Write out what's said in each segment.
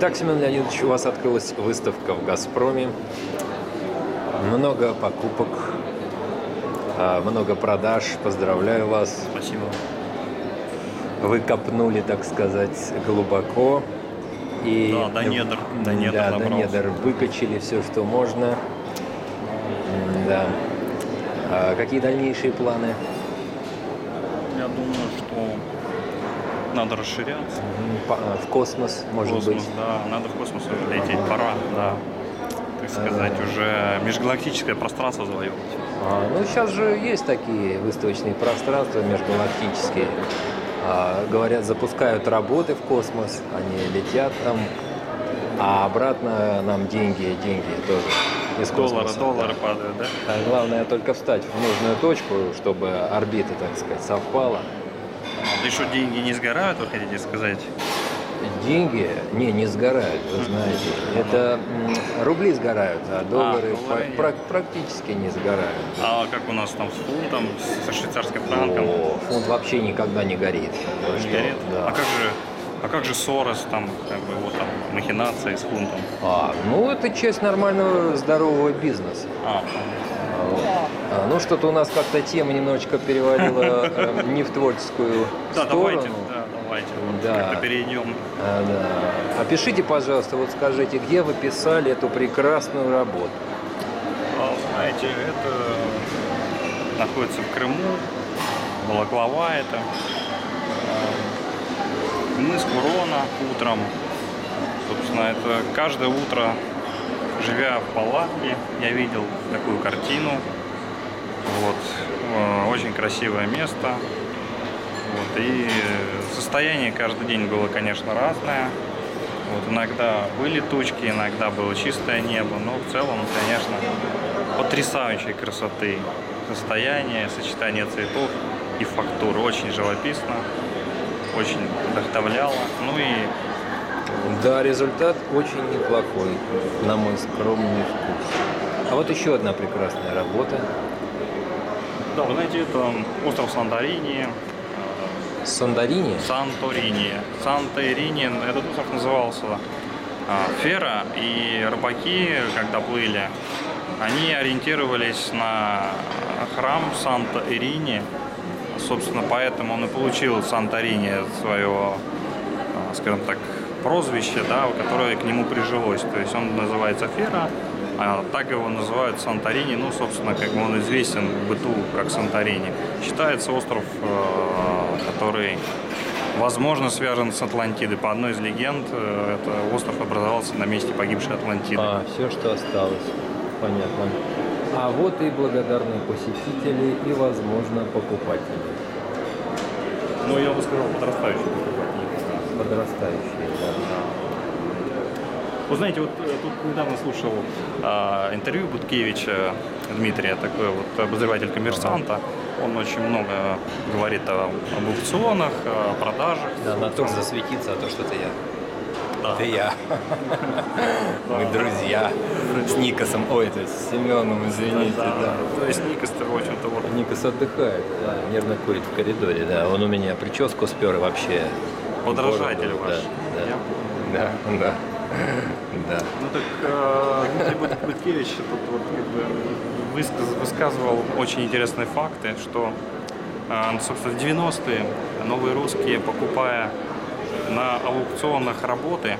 Итак, Семен Леонидович, у вас открылась выставка в «Газпроме». Много покупок, много продаж. Поздравляю вас. Спасибо. Вы копнули, так сказать, глубоко. И Да, до недр. До недр выкачали все, что можно. Да. Какие дальнейшие планы? Я думаю, что надо расширяться. В космос, может быть? Да, надо в космос уже лететь, пора, да. Так сказать, уже межгалактическое пространство завоевывать. Ну, сейчас же есть такие выставочные пространства межгалактические. Говорят, запускают работы в космос, они летят там, а обратно нам деньги тоже из космоса. Доллары падают, да? Главное только встать в нужную точку, чтобы орбита, так сказать, совпала. Да еще деньги не сгорают, вы хотите сказать? Деньги не сгорают, вы знаете. Это рубли сгорают, а доллары практически не сгорают. А как у нас там с фунтом, со швейцарским франком? Фунт вообще никогда не горит. Не горит? Да. А как же Сорос, там, как бы, вот там, махинации с фунтом? Это часть нормального здорового бизнеса. Ну, что-то у нас как-то тема немножечко перевалила не в творческую сторону. Давайте, как-то перейдем. Опишите, пожалуйста, вот скажите, где вы писали эту прекрасную работу? Знаете, это находится в Крыму, Балаклава это. Мыс Курона утром. Собственно, это каждое утро, живя в палатке, я видел такую картину. Вот. Очень красивое место. Вот. И состояние каждый день было, конечно, разное. Вот. Иногда были тучки, иногда было чистое небо. Но в целом, конечно, потрясающей красоты состояние, сочетание цветов и фактур. Очень живописно, очень вдохновляло. Да, результат очень неплохой, на мой скромный вкус. А вот еще одна прекрасная работа. Да, вы знаете, это остров Санторини. Санторини? Санторини. Этот остров назывался Фера, и рыбаки, когда плыли, они ориентировались на храм Санта-Ирини. Собственно, поэтому он и получил Санторини свое, скажем так, прозвище, да, которое к нему прижилось. То есть он называется Фера, а так его называют Санторини. Ну, собственно, как бы он известен в быту как Санторини. Считается остров, который, возможно, связан с Атлантидой. По одной из легенд, это остров образовался на месте погибшей Атлантиды. Все, что осталось. Понятно. А вот и благодарные посетители и, возможно, покупатели. Ну, я бы сказал, подрастающие покупатели. Подрастающие, да. Вы знаете, вот тут недавно слушал интервью Буткевича Дмитрия, такой вот обозреватель «Коммерсанта». Он очень много говорит об аукционах, о продажах. Да, на том засветиться, а то что-то я. Да. Это я. Мы друзья с Никосом. С Семеном, извините. Да. То есть Никос-то, в общем-то, вот. Никос отдыхает, да, нервно курит в коридоре, да. Он у меня прическу спер и вообще. Подражатель ваш. Да. Ну так Дмитрий Буткевич тут вот как бы высказывал очень интересные факты, что, собственно, в 90-е новые русские, покупая на аукционах работы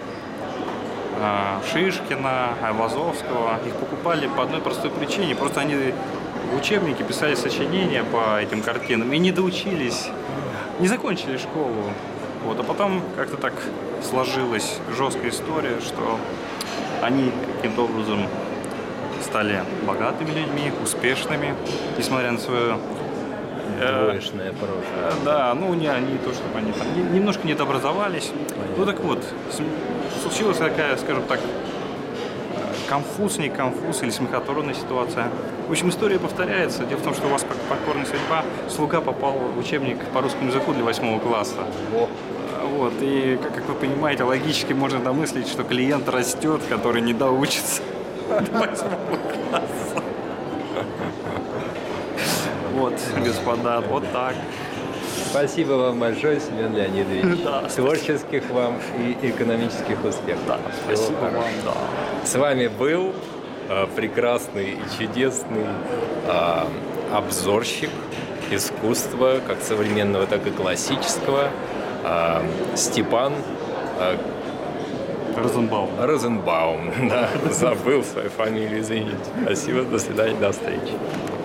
Шишкина, Айвазовского, их покупали по одной простой причине. Просто они в учебнике писали сочинения по этим картинам и не доучились, не закончили школу. Вот, а потом как-то так сложилась жесткая история, что они каким-то образом стали богатыми людьми, успешными, несмотря на свое двоечное прошлое. Да, не то, чтобы они там немножко недообразовались. Понятно. Ну так вот, случилась такая, скажем так, конфуз или смехотворная ситуация. В общем, история повторяется. Дело в том, что у вас, как покорная судьба, слуга попал в учебник по русскому языку для 8 класса. Вот, и, как вы понимаете, логически можно домыслить, что клиент растет, который не доучится до 8 класса. Вот, господа, вот так. Спасибо вам большое, Семен Леонидович. Да, Творческих вам и экономических успехов. Да, Всего спасибо вам, хорошего. да. С вами был прекрасный и чудесный обзорщик искусства, как современного, так и классического, Степан Розенбаум. Да, забыл свою фамилию, извините. Спасибо, до свидания, до встречи.